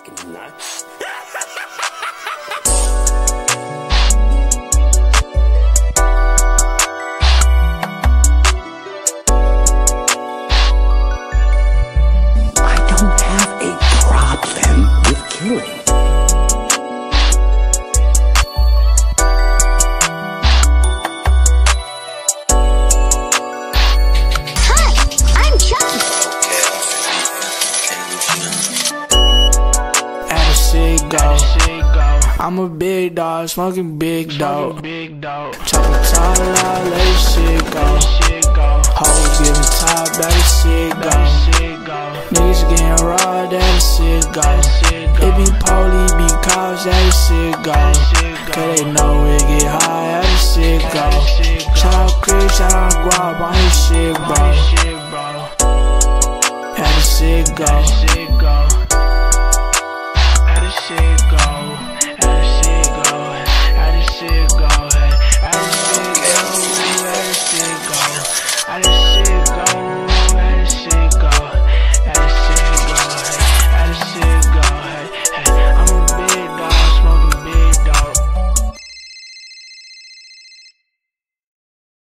fucking nuts. I don't have a problem with killing. I'm a big dog, smoking big dope. Chocolate top loud, let this shit go. Hoes giving top, let this shit go. Niggas getting raw, that this shit go. It be police, be cops, that this shit go. Cause they know it get high, that this shit go. Shout out Chris, shout out Guap on his shit, bro. That this shit go.